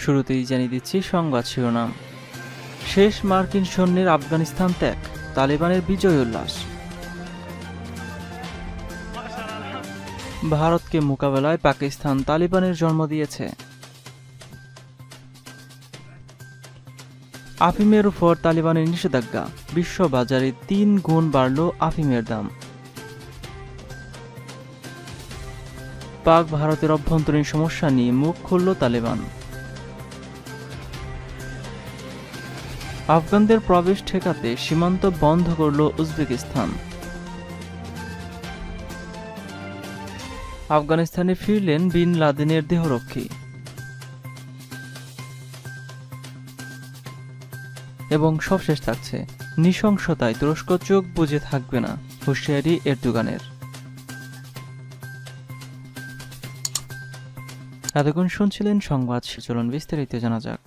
শুরুতেই জানিয়ে দিচ্ছি সংবাদ শিরোনাম। শেষ মার্কিন সৈন্যের আফগানিস্তান ত্যাগ, তালেবানের বিজয় উল্লাস। ভারতকে মোকাবেলায় পাকিস্তান তালিবানের জন্ম দিয়েছে। আফিমের উপর তালিবানের নিষেধাজ্ঞা, বিশ্ববাজারে ৩ গুণ বাড়ল আফিমের দাম। পাক ভারতের অভ্যন্তরীণ সমস্যা নিয়ে মুখ খুলল তালেবান। আফগানদের প্রবেশ ঠেকাতে সীমান্ত বন্ধ করল উজবেকিস্তান। আফগানিস্তানে ফিরলেন বিন লাদেনের দেহরক্ষী। এবং সবশেষ থাকছে, নৃশংসতায় তুরস্ক চোখ বুজে থাকবে না, হুঁশিয়ারি এরদোগানের। এতক্ষণ শুনছিলেন সংবাদ, চলুন বিস্তারিত জানা যাক।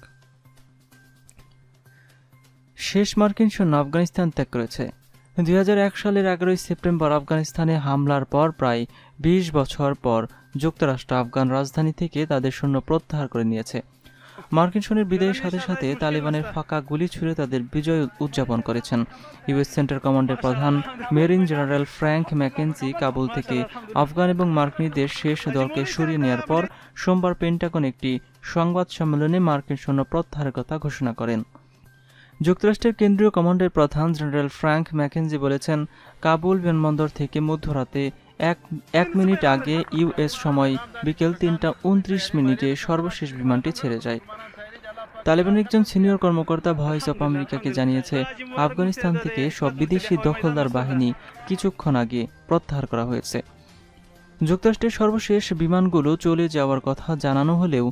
শেষ মার্কিন সৈন্য আফগানিস্তান ত্যাগ করেছে। ২০০১ সালের ১১ সেপ্টেম্বর আফগানিস্তানে হামলার পর প্রায় ২০ বছর পর যুক্তরাষ্ট্র আফগান রাজধানী থেকে তাদের সৈন্য প্রত্যাহার করে নিয়েছে। মার্কিন সৈন্যের বিদায়ের সাথে সাথে তালেবানের ফাঁকা গুলি ছুড়ে তাদের বিজয় উদযাপন করেছেন। ইউএস সেন্ট্রাল কমান্ডের প্রধান marine general Frank McKenzie Kabul থেকে আফগান এবং মার্কিনীদের শেষ দলকে সরিয়ে নেওয়ার পর সোমবার পেন্টাগন একটি সংবাদ সম্মেলনে মার্কিন সৈন্য প্রত্যাহারের কথা ঘোষণা করেন। যুক্তরাষ্ট্রের কেন্দ্রীয় কমান্ডের প্রধান জেনারেল ফ্র্যাঙ্ক ম্যাকেনজি বলেছেন, কাবুল বিমানবন্দর থেকে মধ্যরাতে এক মিনিট আগে ইউএস সময় বিকেল ৩টা ২৯ সর্বশেষ বিমানটি ছেড়ে যায়। তালেবানের একজন সিনিয়র কর্মকর্তা ভয়েস অফ আমেরিকাকে জানিয়েছে, আফগানিস্তান থেকে সব বিদেশি দখলদার বাহিনী কিছুক্ষণ আগে প্রত্যাহার করা হয়েছে। যুক্তরাষ্ট্রের সর্বশেষ বিমানগুলো চলে যাওয়ার কথা জানানো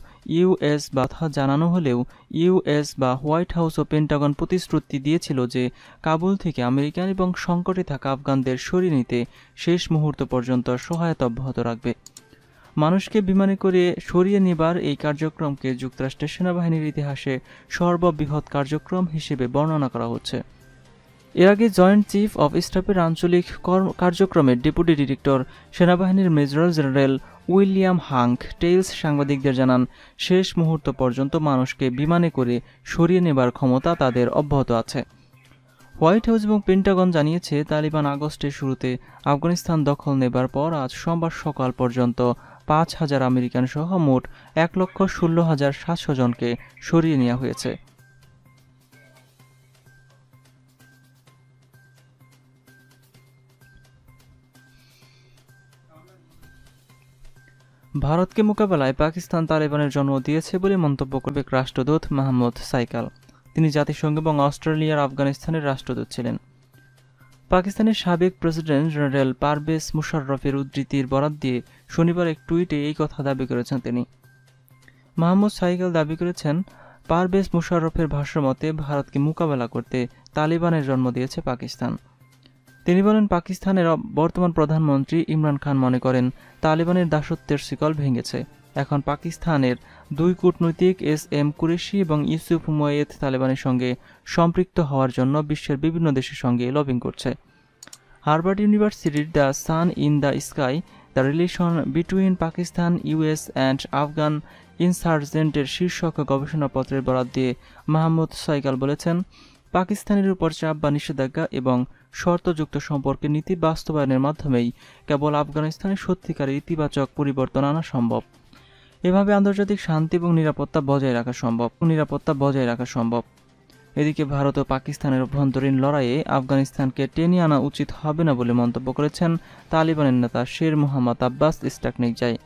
হলেও ইউএস বা হোয়াইট হাউস ও পেন্টাগন প্রতিশ্রুতি দিয়েছিল যে কাবুল থেকে আমেরিকান এবং সংকটে থাকা আফগানদের সরিয়ে নিতে শেষ মুহূর্ত পর্যন্ত সহায়তা অব্যাহত রাখবে। মানুষকে বিমানে করে সরিয়ে নেবার এই কার্যক্রমকে যুক্তরাষ্ট্রের সেনাবাহিনীর ইতিহাসে সর্ববৃহৎ কার্যক্রম হিসেবে বর্ণনা করা হচ্ছে। এর আগে জয়েন্ট চিফ অব স্টাফের আঞ্চলিক কার্যক্রমের ডেপুটি ডিরেক্টর সেনাবাহিনীর major general William Hank Taylor সাংবাদিকদের জানান, শেষ মুহূর্ত পর্যন্ত মানুষকে বিমানে করে সরিয়ে নেবার ক্ষমতা তাদের অব্যাহত আছে। হোয়াইট হাউস এবং পেন্টাগন জানিয়েছে, তালিবান আগস্টের শুরুতে আফগানিস্তান দখল নেবার পর আজ সোমবার সকাল পর্যন্ত ৫,০০০ আমেরিকান সহ মোট ১,১৬,৭০০ জনকে সরিয়ে নেওয়া হয়েছে। ভারতকে মোকাবেলায় পাকিস্তান তালেবানের জন্ম দিয়েছে বলে মন্তব্য করবে রাষ্ট্রদূত মাহমুদ সাইকাল। তিনি জাতিসংঘ এবং অস্ট্রেলিয়ার আফগানিস্তানের রাষ্ট্রদূত ছিলেন। পাকিস্তানের সাবেক প্রেসিডেন্ট জেনারেল পারভেজ মুশাররফের উদ্ধৃতির বরাত দিয়ে শনিবার এক টুইটে এই কথা দাবি করেছেন তিনি। মাহমুদ সাইকাল দাবি করেছেন, পারভেজ মুশাররফের ভাষ্যমতে ভারতকে মোকাবেলা করতে তালিবানের জন্ম দিয়েছে পাকিস্তান। তিনি বলেন, পাকিস্তানের বর্তমান প্রধানমন্ত্রী ইমরান খান মনে করেন তালিবানের দাসত্বের শিকল ভেঙেছে। এখন পাকিস্তানের ২ কূটনৈতিক এস.এম. কুরেশি এবং ইউসুফ হুমায়েত তালেবানের সঙ্গে সম্পৃক্ত হওয়ার জন্য বিশ্বের বিভিন্ন দেশের সঙ্গে লবিং করছে। হার্ভার্ড ইউনিভার্সিটির the sun in the sky, the relation between Pakistan, US and Afghan ইনসার্জেন্টের শীর্ষক গবেষণাপত্রের বরাত দিয়ে মাহমুদ সাইকাল বলেছেন, পাকিস্তানের উপর চাপ বা নিষেধাজ্ঞা এবং শর্তযুক্ত সম্পর্কের নীতি বাস্তবায়নের মাধ্যমেই কেবল আফগানিস্তানের সত্যিকারের ইতিবাচক পরিবর্তন আনা সম্ভব। এভাবে আন্তর্জাতিক শান্তি এবং নিরাপত্তা বজায় রাখা সম্ভব। এদিকে ভারত ও পাকিস্তানের অভ্যন্তরীণ লড়াইয়ে আফগানিস্তানকে টেনে আনা উচিত হবে না বলে মন্তব্য করেছেন তালিবানের নেতা শের মোহাম্মদ আব্বাস ইস্তাকনিকজাই।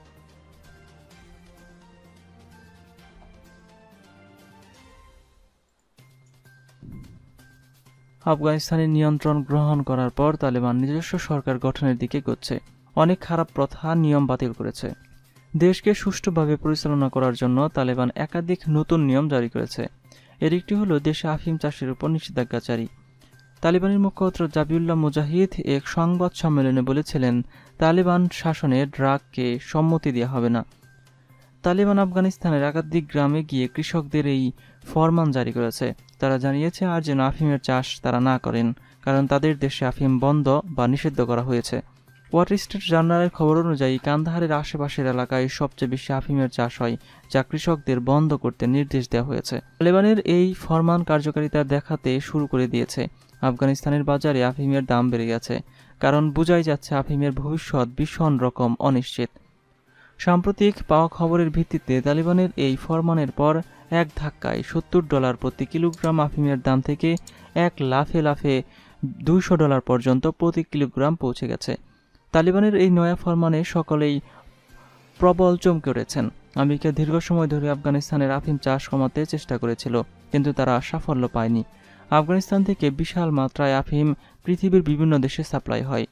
আফগানিস্তানের নিয়ন্ত্রণ গ্রহণ করার পর তালেবান নিজস্ব সরকার গঠনের দিকে এগোচ্ছে। অনেক খারাপ প্রথা নিয়ম বাতিল করেছে। দেশকে সুষ্ঠুভাবে পরিচালনা করার জন্য তালেবান একাধিক নতুন নিয়ম জারি করেছে। এর একটি হলো দেশে আফিম চাষের উপর নিষেধাজ্ঞা জারি। তালেবানের মুখপাত্র জাবিউল্লাহ মুজাহিদ এক সংবাদ সম্মেলনে বলেছিলেন, তালেবান শাসনে ড্রাগকে সম্মতি দেওয়া হবে না। তালেবান আফগানিস্তানের একাধিক গ্রামে গিয়ে কৃষকদের এই ফরমান জারি করেছে। তারা জানিয়েছে, আর যেন আফিমের চাষ তারা না করেন, কারণ তাদের দেশে আফিম বন্ধ বা নিষিদ্ধ করা হয়েছে। ওয়াল স্ট্রিট জার্নালের খবর অনুযায়ী কান্দাহারের আশেপাশের এলাকায় সবচেয়ে বেশি আফিমের চাষ হয়, যা কৃষকদের বন্ধ করতে নির্দেশ দেওয়া হয়েছে। তালেবানের এই ফরমান কার্যকারিতা দেখাতে শুরু করে দিয়েছে। আফগানিস্তানের বাজারে আফিমের দাম বেড়ে গেছে, কারণ বোঝাই যাচ্ছে আফিমের ভবিষ্যৎ ভীষণ রকম অনিশ্চিত। সাম্প্রতিক পাওয়া খবরের ভিত্তিতে তালিবানের এই ফরমানের পর এক ধাক্কায় $70 প্রতি কিলোগ্রাম আফিমের দাম থেকে এক লাফে লাফে $200 পর্যন্ত প্রতি কিলোগ্রাম পৌঁছে গেছে। তালিবানের এই নয়া ফরমানে সকলেই প্রবল চমকে উঠেছেন। আমেরিকা দীর্ঘ সময় ধরে আফগানিস্তানের আফিম চাষ কমাতে চেষ্টা করেছিল, কিন্তু তারা সাফল্য পায়নি। আফগানিস্তান থেকে বিশাল মাত্রায় আফিম পৃথিবীর বিভিন্ন দেশে সাপ্লাই হয়।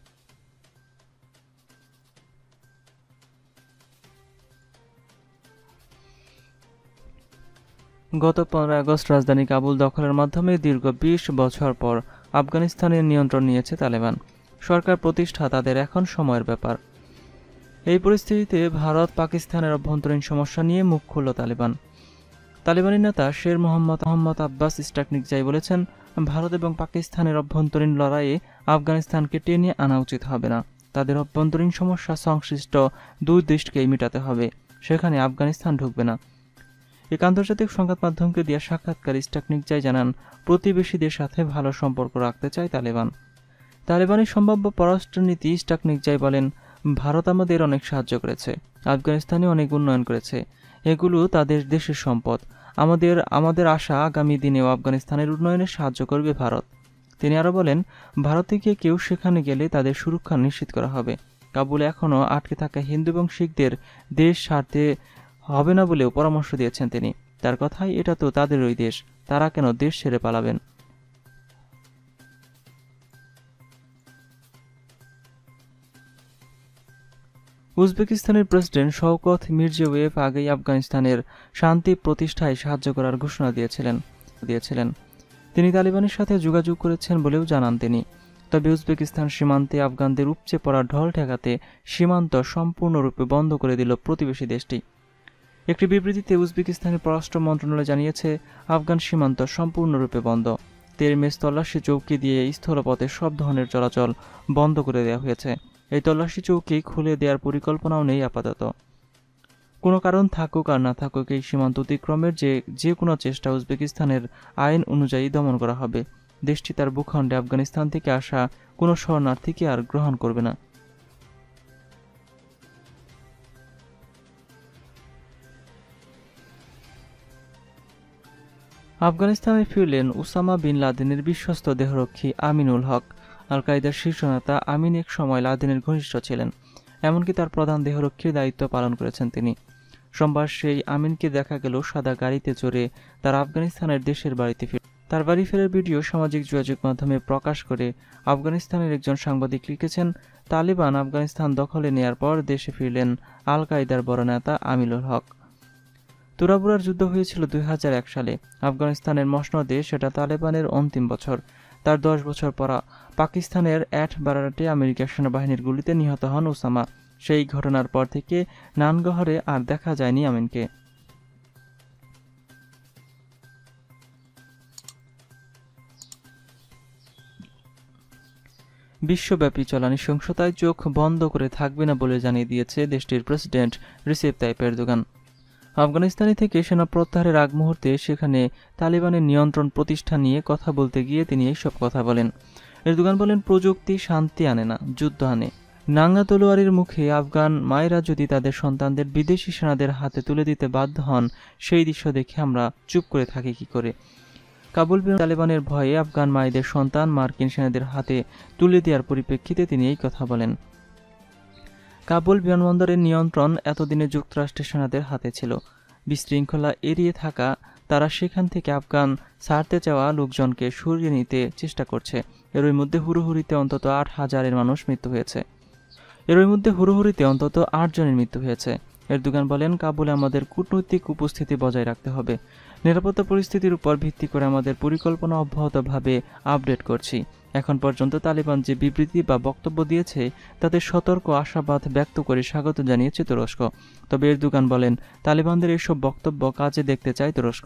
গত 15 আগস্ট রাজধানী কাবুল দখলের মাধ্যমে দীর্ঘ 20 বছর পর আফগানিস্তানের নিয়ন্ত্রণ নিয়েছে তালেবান। সরকার প্রতিষ্ঠা তাদের এখন সময়ের ব্যাপার। এই পরিস্থিতিতে ভারত পাকিস্তানের অভ্যন্তরীণ সমস্যা নিয়ে মুখ খুলল তালেবান। তালেবানি নেতা শের মোহাম্মদ আব্বাস স্টাকনিকজাই বলেছেন, ভারত এবং পাকিস্তানের অভ্যন্তরীণ লড়াইয়ে আফগানিস্তানকে টেনে আনা উচিত হবে না। তাদের অভ্যন্তরীণ সমস্যা সংশ্লিষ্ট দুই দেশকেই মেটাতে হবে, সেখানে আফগানিস্তান ঢুকবে না। এক আন্তর্জাতিক সংবাদ মাধ্যমকে দেওয়া সাক্ষাৎকারে স্টাকনিকজাই জানান, প্রতিবেশীদের সাথে ভালো সম্পর্ক রাখতে চায় তালেবান। তালেবানের সম্ভাব্য পররাষ্ট্রনীতি স্টাকনিকজাই বলেন, ভারত আমাদের অনেক সাহায্য করেছে, আফগানিস্তানে অনেক উন্নয়ন করেছে, এগুলো তাদের দেশের সম্পদ। আমাদের আশা আগামী দিনেও আফগানিস্তানের উন্নয়নে সাহায্য করবে ভারত। তিনি আরও বলেন, ভারত থেকে কেউ সেখানে গেলে তাদের সুরক্ষা নিশ্চিত করা হবে। কাবুলে এখনও আটকে থাকা হিন্দু এবং শিখদের দেশ ছাড়তে হবে না বলেও পরামর্শ দিয়েছেন তিনি। তার কথায়, এটা তো তাদেরই দেশ, তারা কেন দেশ ছেড়ে পালাবেন। উজবেকিস্তানের প্রেসিডেন্ট শওকত মির্জিয়োয়েভ আগেই আফগানিস্তানের শান্তি প্রতিষ্ঠায় সাহায্য করার ঘোষণা দিয়েছিলেন। তিনি তালিবানের সাথে যোগাযোগ করেছেন বলেও জানান তিনি। তবে উজবেকিস্তান সীমান্তে আফগানদের উপচে পড়া ঢল ঠেকাতে সীমান্ত সম্পূর্ণরূপে বন্ধ করে দিল প্রতিবেশী দেশটি। একটি বিবৃতিতে উজবেকিস্তানের পররাষ্ট্র মন্ত্রণালয় জানিয়েছে, আফগান সীমান্ত সম্পূর্ণরূপে বন্ধ। তেরমেজ তল্লাশি চৌকি দিয়ে স্থলপথে সব ধরনের চলাচল বন্ধ করে দেওয়া হয়েছে। এই তল্লাশি চৌকি খুলে দেওয়ার পরিকল্পনাও নেই আপাতত। কোনো কারণ থাকুক আর না থাকুক, এই সীমান্ত অতিক্রমের যে কোনো চেষ্টা উজবেকিস্তানের আইন অনুযায়ী দমন করা হবে। দেশটি তার ভূখণ্ডে আফগানিস্তান থেকে আসা কোনো শরণার্থীকে আর গ্রহণ করবে না। আফগানিস্তানে ফিরলেন উসামা বিন লাদেনের বিশ্বস্ত দেহরক্ষী আমিনুল হক। আল কায়েদার শীর্ষ নেতা আমিন এক সময় লাদেনের ঘনিষ্ঠ ছিলেন, এমনকি তার প্রধান দেহরক্ষীর দায়িত্ব পালন করেছেন তিনি। সোমবার সেই আমিনকে দেখা গেল সাদা গাড়িতে চড়ে তার আফগানিস্তানের দেশের বাড়িতে তার বাড়ি ফেরার ভিডিও সামাজিক যোগাযোগ মাধ্যমে প্রকাশ করে আফগানিস্তানের একজন সাংবাদিক লিখেছেন, তালিবান আফগানিস্তান দখলে নেয়ার পর দেশে ফিরলেন আল কায়েদার বড় নেতা আমিনুল হক। তুরাবুরার যুদ্ধ হয়েছিল 2001 সালে। আফগানিস্তানের মসনদে সেটা তালেবানের অন্তিম বছর। তার 10 বছর পর পাকিস্তানের অ্যাটবারাটে আমেরিকার সেনাবাহিনীর গুলিতে নিহত হন ওসামা। সেই ঘটনার পর থেকে নানগহরে আর দেখা যায়নি আমিনকে। বিশ্বব্যাপী চলা নৃশংসতায় চোখ বন্ধ করে থাকবে না বলে জানিয়ে দিয়েছে দেশটির president Recep Tayyip Erdogan. Afghanistan থেকে সেনা প্রত্যাহারের আগ মুহূর্তে সেখানে তালিবানের নিয়ন্ত্রণ প্রতিষ্ঠা নিয়ে কথা বলতে গিয়ে তিনি এইসব কথা বলেন। এরদোগান বলেন, প্রযুক্তি শান্তি আনে না, যুদ্ধ আনে। নাঙ্গা তলোয়ারের মুখে আফগান মায়েরা যদি তাদের সন্তানদের বিদেশি সেনাদের হাতে তুলে দিতে বাধ্য হন, সেই দৃশ্য দেখে আমরা চুপ করে থাকি কি করে? কাবুল তালেবানের ভয়ে আফগান মায়েদের সন্তান মার্কিন সেনাদের হাতে তুলে দেওয়ার পরিপ্রেক্ষিতে তিনি এই কথা বলেন। কাবুল বিমানবন্দরের নিয়ন্ত্রণ এতদিনে যুক্তরাষ্ট্রের সেনাদের হাতে ছিল। বিশৃঙ্খলা এড়িয়ে থাকা তারা সেখান থেকে আফগান ছাড়তে চাওয়া লোকজনকে সরিয়ে নিতে চেষ্টা করছে। এর মধ্যে হুড়োহুড়িতে অন্তত 8,000 মানুষ মৃত্যু হয়েছে। অন্তত 8 জনের মৃত্যু হয়েছে। এরদোগান বলেন, কাবুলে আমাদের কূটনৈতিক উপস্থিতি বজায় রাখতে হবে। নিরাপত্তা পরিস্থিতির উপর ভিত্তি করে আমাদের পরিকল্পনা অব্যাহতভাবে আপডেট করছি। এখন পর্যন্ত তালিবান যে বিবৃতি বা বক্তব্য দিয়েছে তাদের সতর্ক আশাবাদ ব্যক্ত করে স্বাগত জানিয়েছে তুরস্ক। তবে এরদোগান বলেন, তালিবানদের এসব বক্তব্য কাজে দেখতে চায় তুরস্ক।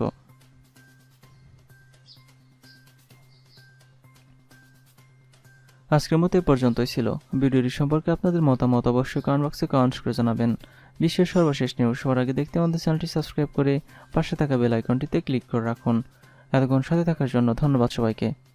আজকের মতো এ পর্যন্তই ছিল। ভিডিওটি সম্পর্কে আপনাদের মতামত অবশ্যই কমেন্ট বক্সে কমেন্ট করে জানাবেন। বিশ্বের সর্বশেষ নিউজ সবার আগে দেখতে আমাদের চ্যানেলটি সাবস্ক্রাইব করে পাশে থাকা বেল আইকনটিতে ক্লিক করে রাখুন। এতক্ষণ সাথে থাকার জন্য ধন্যবাদ সবাইকে।